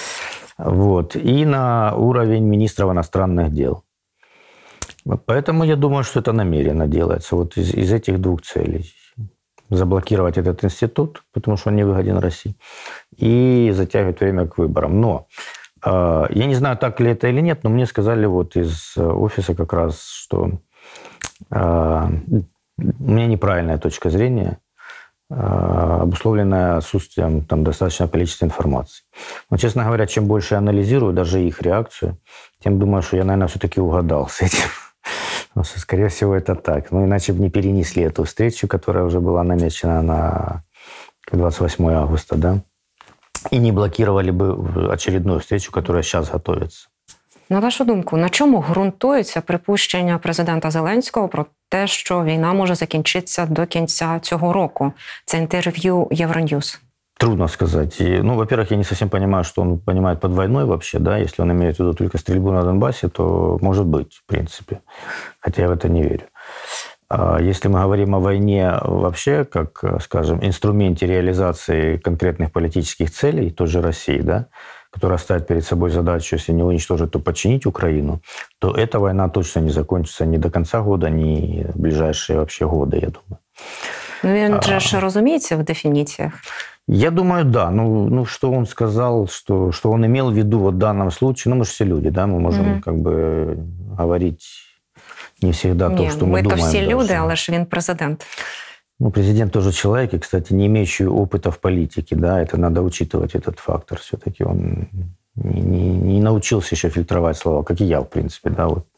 И на уровень министров иностранных дел. Поэтому я думаю, что это намеренно делается из этих двух целей. Заблокировать этот институт, потому что он не выгоден России, и затягивать время к выборам. Но я не знаю, так ли это или нет, но мне сказали из офиса как раз, что у меня неправильная точка зрения, обусловленная отсутствием там достаточного количества информации. Но, честно говоря, чем больше я анализирую даже их реакцию, тем думаю, что я, наверное, все-таки угадал с этим. Скорее всего, это так. Иначе бы не перенесли эту встречу, которая уже была намечена на 28 августа, да? И не блокировали бы очередную встречу, которая сейчас готовится. На вашу думку, на чому ґрунтується припущення президента Зеленського про те, що війна може закінчитися до кінця цього року? Це інтерв'ю Евроньюз. Трудно сказать. Во-первых, я не совсем понимаю, что он понимает под войной вообще, да, если он имеет в виду только стрельбу на Донбассе, то может быть, в принципе, хотя я в это не верю. Если мы говорим о войне вообще, как, скажем, инструменте реализации конкретных политических целей той же России, да, которая ставит перед собой задачу, если не уничтожить, то подчинить Украину, то эта война точно не закончится ни до конца года, ни в ближайшие вообще годы, я думаю. Ну, він же ж розуміється в дефініціях. Я думаю, да. Ну, что он сказал, что он имел в виду вот в данном случае, мы же все люди, да, мы можем как бы говорить не всегда то, что мы думаем. Ми то всі даже. люди, але ж він президент. Ну, президент тоже человек, и, кстати, не имеющий опыта в политике, да, это надо учитывать, этот фактор. Все-таки он не научился еще фильтровать слова, как и я, в принципе, да, вот.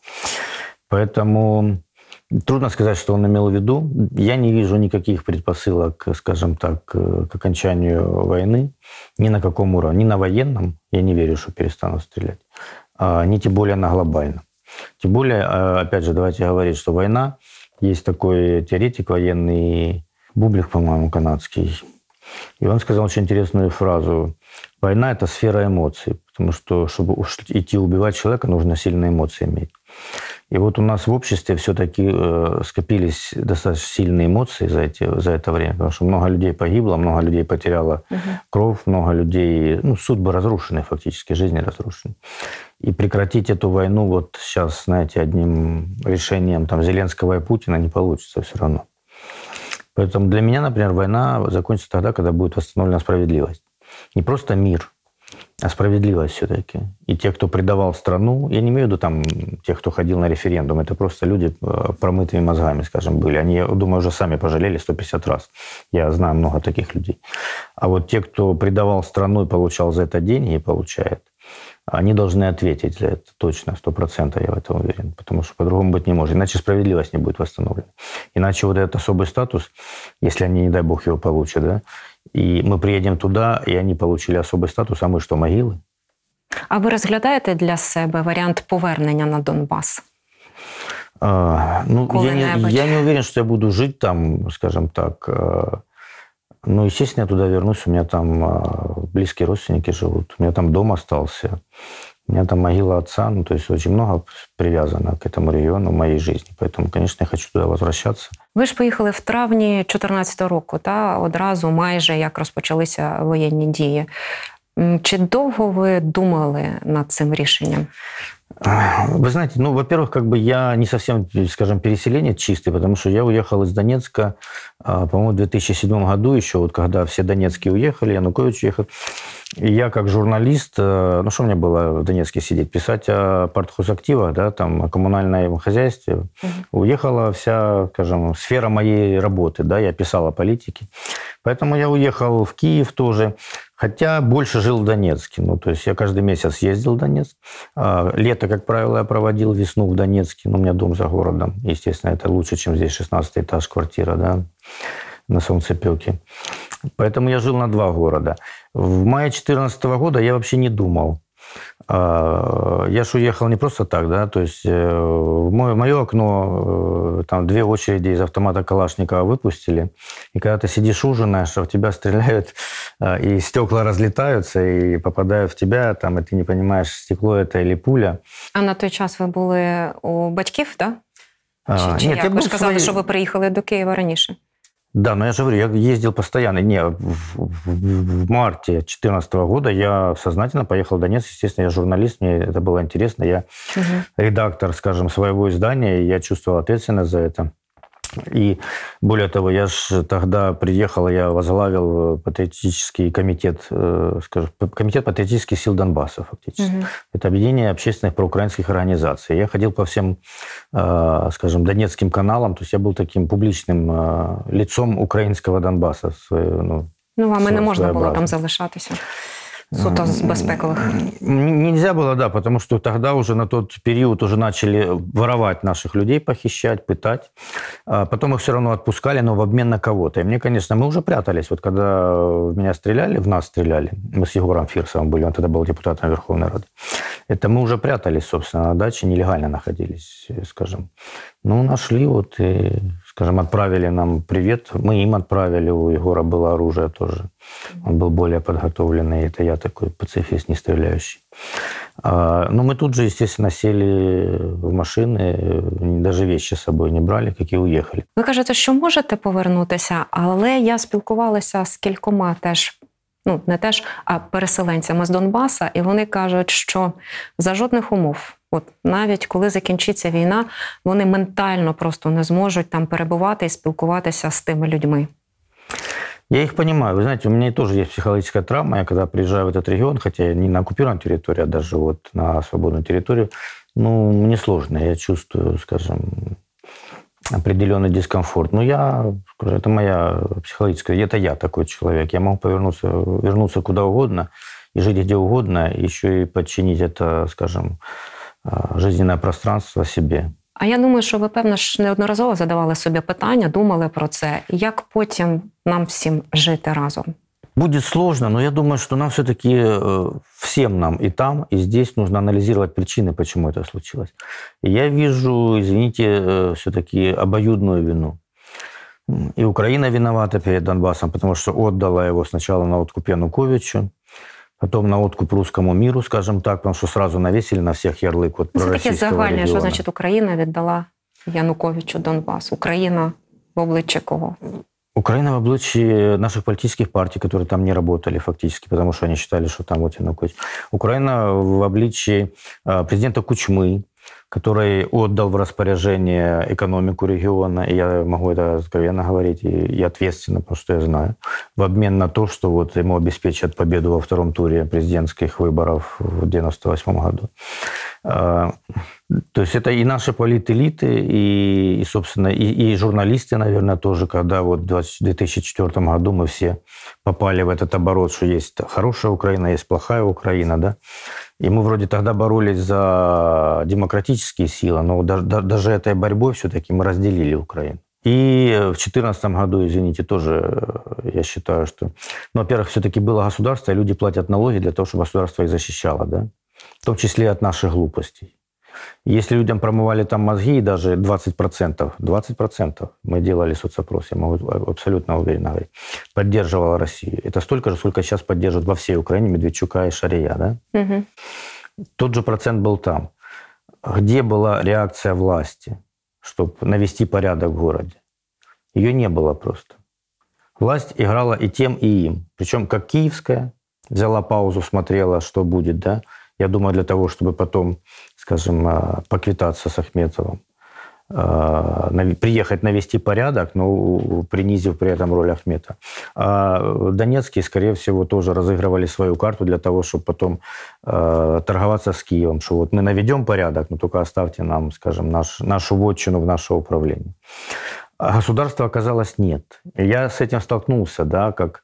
Поэтому трудно сказать, что он имел в виду. Я не вижу никаких предпосылок, скажем так, к окончанию войны, ни на каком уровне, ни на военном, я не верю, что перестанут стрелять, ни тем более на глобальном. Тем более, опять же, давайте говорить, что война, есть такой теоретик военный, Бублик, по-моему, канадский, и он сказал очень интересную фразу: «Война – это сфера эмоций, потому что, чтобы идти убивать человека, нужно сильные эмоции иметь». И вот у нас в обществе все-таки скопились достаточно сильные эмоции за это время, потому что много людей погибло, много людей потеряло кровь, много людей, ну, судьбы разрушены фактически, жизни разрушены. И прекратить эту войну вот сейчас, знаете, одним решением там Зеленского и Путина не получится все равно. Поэтому для меня, например, война закончится тогда, когда будет восстановлена справедливость. Не просто мир, а справедливость все-таки. И те, кто предавал страну, я не имею в виду там тех, кто ходил на референдум, это просто люди промытыми мозгами, скажем, были. Они, я думаю, уже сами пожалели 150 раз. Я знаю много таких людей. А вот те, кто предавал страну и получал за это деньги, и получает, они должны ответить за это точно, 100%, я в этом уверен. Потому что по-другому быть не может. Иначе справедливость не будет восстановлена. Иначе вот этот особый статус, если они, не дай бог, его получат, да, и мы приедем туда, и они получили особый статус, а мы что, могилы? А ви розглядаєте для себе варіант повернення на Донбас? Я не уверен, что я буду жить там, скажем так. Ну, естественно, я туда вернусь. У меня там близкие родственники живут. У меня там дом остался. У меня там могила отца. Ну, то есть очень много привязано к этому региону в моей жизни. Поэтому, конечно, я хочу туда возвращаться. Ви ж поїхали в травні 2014 року, та одразу майже як розпочалися воєнні дії. Чи довго ви думали над цим рішенням? Вы знаете, ну, во-первых, как бы я не совсем, скажем, переселенец чистый, потому что я уехал из Донецка, по-моему, в 2007 году еще, вот когда все донецкие уехали, Янукович уехал. И я как журналист, ну, что мне было в Донецке сидеть, писать о партхозактивах, да, там, о коммунальном хозяйстве. Уехала вся, скажем, сфера моей работы, да, я писал о политике. Поэтому я уехал в Киев тоже, хотя больше жил в Донецке. Ну, то есть я каждый месяц ездил в Донецк. Лето, как правило, я проводил, весну в Донецке. Ну, у меня дом за городом. Естественно, это лучше, чем здесь 16-й этаж, квартира, да, на солнцепёке. Поэтому я жил на 2 города. В мае 2014 года я вообще не думал. Я ж уехал не просто так, да, то есть в мое окно там 2 очереди из автомата Калашникова выпустили, и когда ты сидишь ужинаешь, а в тебя стреляют, и стекла разлетаются, и попадают в тебя, там, и ты не понимаешь, стекло это или пуля. А на той час ви були у батьків, так? Чи Нет, як? Ви ж казали, що ви приїхали до Києва раніше. Да, но я же говорю, я ездил постоянно. Не, в марте 2014 года я сознательно поехал в Донецк. Естественно, я журналист, мне это было интересно. Я редактор, скажем, своего издания, и я чувствовал ответственность за это. И более того, я же тогда приехал, я возглавил патриотический комитет, скажем, комитет патриотических сил Донбасса, фактически. Это объединение общественных проукраинских организаций. Я ходил по всем, скажем, донецким каналам, то есть я был таким публичным лицом украинского Донбасса. Ну, вам і не можна було там залишатися. Суто с безпековых. Нельзя было, да, потому что тогда уже на тот период уже начали воровать наших людей, похищать, пытать. Потом их все равно отпускали, но в обмен на кого-то. И мне, конечно, мы уже прятались. Вот когда в меня стреляли, в нас стреляли, мы с Егором Фирсовым были, он тогда был депутатом Верховной Рады. Это мы уже прятались, собственно, на даче, нелегально находились, скажем. Ну, нашли вот и, скажем, отправили нам привет. Мы им отправили, у Егора было оружие тоже. Он был более подготовленный, это я такой пацифист, не стреляющий. Но мы тут же, естественно, сели в машины, даже вещи з собою не брали, як і уїхали. Ви кажете, що можете повернутися, але я спілкувалася з кількома теж ну не теж, а переселенцями з Донбаса, і вони кажуть, що за жодних умов, от навіть коли закінчиться війна, вони ментально просто не зможуть там перебувати і спілкуватися з тими людьми. Я их понимаю. Вы знаете, у меня тоже есть психологическая травма. Я когда приезжаю в этот регион, хотя не на оккупированную территорию, а даже вот на свободную территорию, ну, мне сложно. Я чувствую, скажем, определенный дискомфорт. Но это моя психологическая, это я такой человек. Я могу вернуться куда угодно и жить где угодно, еще и подчинить это, скажем, жизненное пространство себе. А я думаю, що ви, певно ж, неодноразово задавали собі питання, думали про це. Як потім нам всім жити разом? Будет сложно, но я думаю, что нам все-таки, всем нам и там, и здесь нужно анализировать причины, почему это случилось. И я вижу, извините, все-таки обоюдную вину. И Украина виновата перед Донбассом, потому что отдала его сначала на откуп Януковичу, потом на откуп русскому миру, скажем так, потому что сразу навесили на всех ярлык вот Це таке пророссийского загальне, региона. що значить Україна віддала Януковичу Донбас. Україна в обличчі кого? Украина в обличии наших политических партий, которые там не работали фактически, потому что они считали, что там вот Янукович. Украина в обличии президента Кучмы, который отдал в распоряжение экономику региона, и я могу это откровенно говорить, и ответственно, потому что я знаю, в обмен на то, что вот ему обеспечат победу во втором туре президентских выборов в 1998 году. То есть это и наши политэлиты, и собственно, и журналисты, наверное, тоже, когда вот в 2004 году мы все попали в этот оборот, что есть хорошая Украина, есть плохая Украина, да, и мы вроде тогда боролись за демократические силы, но даже этой борьбой все-таки мы разделили Украину. И в 2014 году, извините, тоже я считаю, что, ну, во-первых, все-таки было государство, и люди платят налоги для того, чтобы государство их защищало, да, в том числе и от наших глупостей. Если людям промывали там мозги, и даже 20% мы делали соцопрос, я могу абсолютно уверенно говорить, поддерживала Россию. Это столько же, сколько сейчас поддерживают во всей Украине Медведчука и Шария, да? Угу. Тот же процент был там. Где была реакция власти, чтобы навести порядок в городе? Ее не было просто. Власть играла и тем, и им. Причем как киевская, взяла паузу, смотрела, что будет, да? Я думаю, для того, чтобы потом, скажем, поквитаться с Ахметовым, приехать навести порядок, но принизив при этом роль Ахмета. А Донецкие, скорее всего, тоже разыгрывали свою карту для того, чтобы потом торговаться с Киевом, что вот мы наведем порядок, но только оставьте нам, скажем, нашу вотчину в наше управление. А государства оказалось нет. И я с этим столкнулся, да, как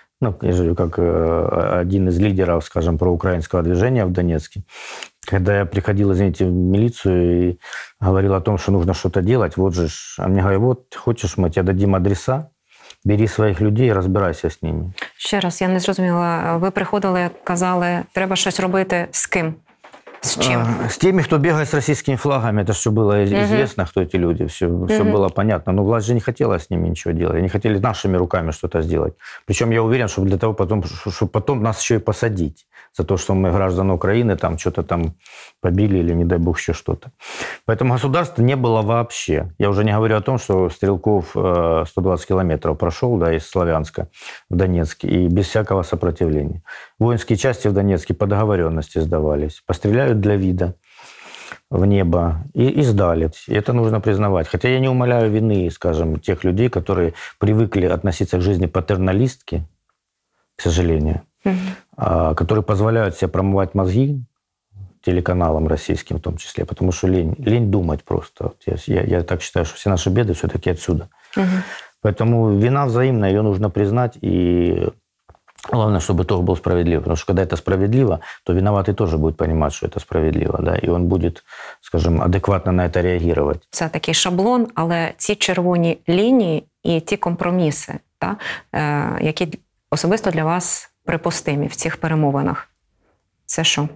один из лидеров, скажем, проукраинского движения в Донецке, когда я приходил, извините, в милицию и говорил о том, что нужно что-то делать, вот же, а мне говорят, вот, хочешь, мы тебе дадим адреса, бери своїх людей і розбирайся з ними. Ще раз, я не зрозуміла. Ви приходили, казали, треба щось робити з ким? С чем? С теми, кто бегает с российскими флагами. Это все было известно, кто эти люди. Все было понятно. Но власть же не хотела с ними ничего делать. Они хотели нашими руками что-то сделать. Причем я уверен, что для того, чтобы потом нас еще и посадить за то, что мы граждане Украины, там что-то там побили или, не дай бог, еще что-то. Поэтому государства не было вообще. Я уже не говорю о том, что Стрелков 120 километров прошел, да, из Славянска в Донецк, и без всякого сопротивления. Воинские части в Донецке по договоренности сдавались. Постреляют для вида в небо и сдали. И это нужно признавать. Хотя я не умаляю вины, скажем, тех людей, которые привыкли относиться к жизни патерналистски, к сожалению, которые позволяют себе промывать мозги телеканалам российским в том числе, потому что лень думать просто. Я так считаю, что все наши беды все-таки отсюда. Поэтому вина взаимная, ее нужно признать, и главное, чтобы итог был справедлив. Потому что когда это справедливо, то виноватый тоже будет понимать, что это справедливо, да, и он будет, скажем, адекватно на это реагировать. Це такий шаблон, але ці червоні лінії і ті компроміси, які особисто для вас припустимі в цих перемовинах, це що?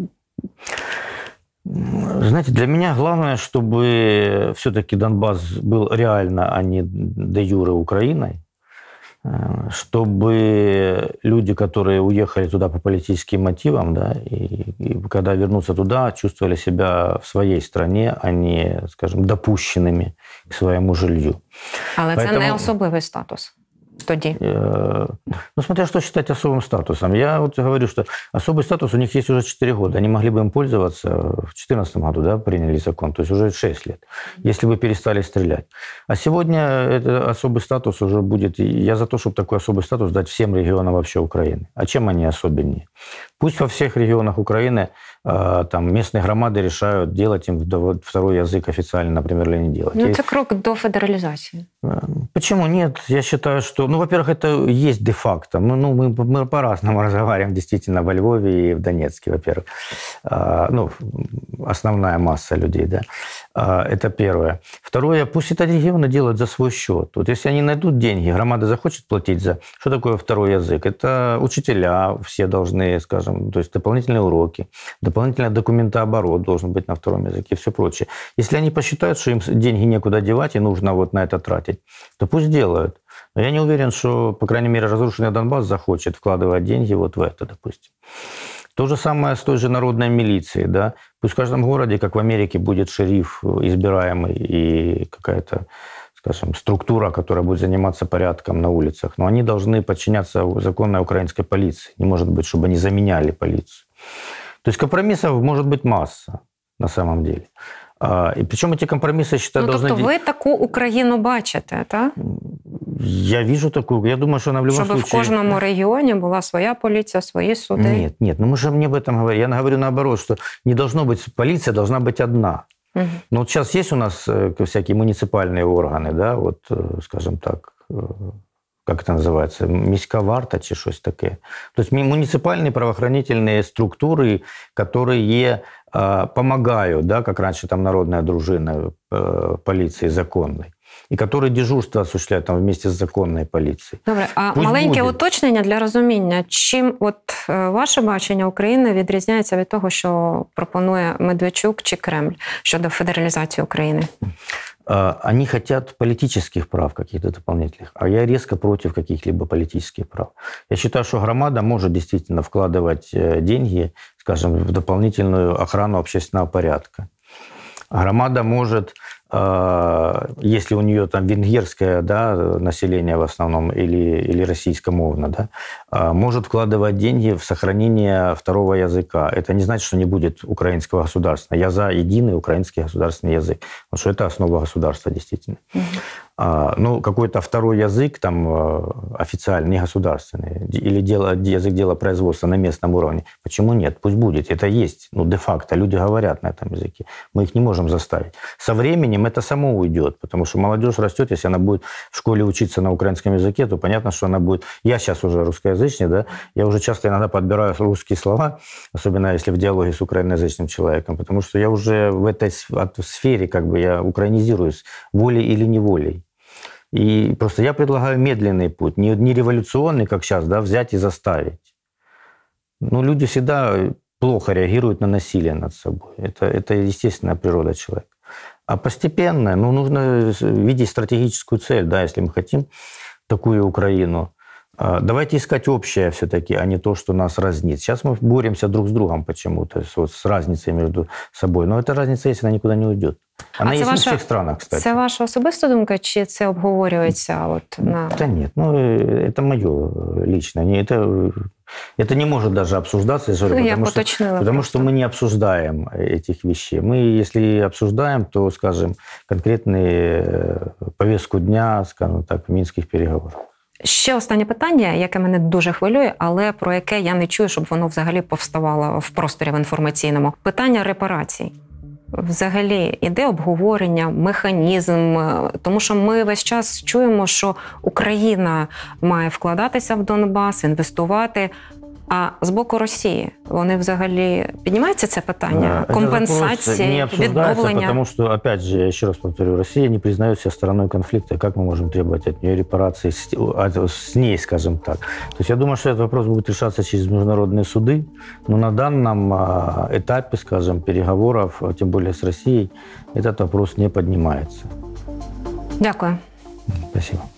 Знаете, для меня главное, чтобы все-таки Донбасс был реально, а не де-юре Украиной, чтобы люди, которые уехали туда по политическим мотивам, да, и когда вернутся туда, чувствовали себя в своей стране, а не, скажем, допущенными к своему жилью. Але це не особливий статус. тоді? Ну, смотря что считать особым статусом. Я вот говорю, что особый статус у них есть уже 4 года. Они могли бы им пользоваться. В 2014 году, да, приняли закон, то есть уже 6 лет, если бы перестали стрелять. А сегодня это особый статус уже будет... Я за то, чтобы такой особый статус дать всем регионам вообще Украины. А чем они особеннее? Пусть во всех регионах Украины там местные громады решают, делать им второй язык официально, например, или не делать. Ну, это крок до федерализации. Почему нет? Я считаю, что... Ну, во-первых, это есть де-факто. Мы по-разному разговариваем действительно во Львове и в Донецке, во-первых. Ну, основная масса людей, да. Это первое. Второе, пусть это регионы делают за свой счет. Вот если они найдут деньги, громада захочет платить за... Что такое второй язык? Это учителя все должны, скажем, то есть дополнительные уроки, дополнительный документооборот должен быть на втором языке и все прочее. Если они посчитают, что им деньги некуда девать и нужно вот на это тратить, то пусть делают. Но я не уверен, что, по крайней мере, разрушенный Донбасс захочет вкладывать деньги вот в это, допустим. То же самое с той же народной милицией, да. Пусть в каждом городе, как в Америке, будет шериф избираемый и какая-то, скажем, структура, которая будет заниматься порядком на улицах. Но они должны подчиняться законной украинской полиции. Не может быть, чтобы они заменяли полицию. То есть компромиссов может быть масса на самом деле. И причем эти компромиссы, я считаю, должны... Тобто ви таку Україну бачите, так? Я вижу такую. Я думаю, что она в любом случае... Щоб в кожному регіоні була своя поліція, свої суди? Нет. Ну мы же не об этом говорим. Я говорю наоборот, что не должно быть... Полиция должна быть одна. Угу. Но вот сейчас есть у нас всякие муниципальные органы, да, вот, скажем так, как это называется, міська варта чи щось таке. То есть муниципальные правоохранительные структуры, которые помогают, да, как раньше там народная дружина полиции законной, и которые дежурство осуществляют там вместе с законной полицией. Добре, а Пусть маленьке буде. уточнення для розуміння. Чим от ваше бачення України відрізняється від того, що пропонує Медведчук чи Кремль щодо федералізації України? Они хотят политических прав каких-то дополнительных, а я резко против каких-либо политических прав. Я считаю, что громада может действительно вкладывать деньги, скажем, в дополнительную охрану общественного порядка. Громада может, если у нее там венгерское, да, население в основном или российскомовно, да, может вкладывать деньги в сохранение второго языка. Это не значит, что не будет украинского государства. Я за единый украинский государственный язык, потому что это основа государства действительно. Ну, какой-то второй язык там официальный, не государственный, или язык делопроизводства на местном уровне. Почему нет? Пусть будет. Это есть, ну, де-факто. Люди говорят на этом языке. Мы их не можем заставить. Со временем это само уйдет, потому что молодежь растет, если она будет в школе учиться на украинском языке, то понятно, что она будет... Я сейчас уже русскоязычный, да, я уже часто иногда подбираю русские слова, особенно если в диалоге с украиноязычным человеком, потому что я уже в этой сфере, как бы, я украинизируюсь волей или неволей. И просто я предлагаю медленный путь, не революционный, как сейчас, да, взять и заставить. Ну, люди всегда плохо реагируют на насилие над собой. Это естественная природа человека. А постепенно, ну, нужно видеть стратегическую цель, да, если мы хотим такую Украину. Давайте искать общее все-таки, а не то, что нас разнит. Сейчас мы боремся друг с другом почему-то, вот с разницей между собой. Но эта разница есть, она никуда не уйдет. Она есть во всех странах, кстати. Це ваша особиста думка, чи це обговорюється от на... Да нет, ну это мое личное. Это не может даже обсуждаться, потому что мы не обсуждаем этих вещей. Мы, если обсуждаем, то, скажем, конкретную повестку дня, скажем так, в минских переговорах. Ще останнє питання, яке мене дуже хвилює, але про яке я не чую, щоб воно взагалі повставало в просторі в інформаційному. Питання репарацій. Взагалі іде обговорення, механізм, тому що ми весь час чуємо, що Україна має вкладатися в Донбас, інвестувати, а з боку Росії вони взагалі піднімається це питання? Компенсації, відновлення? Потому что, опять же, я еще раз повторю, Россия не признает себя стороной конфликта. Как мы можем требовать от нее репараций с ней, скажем так? То есть я думаю, что этот вопрос будет решаться через международные суды, но на данном этапе, скажем, переговоров, тем более с Россией, этот вопрос не поднимается. Дякую. Спасибо.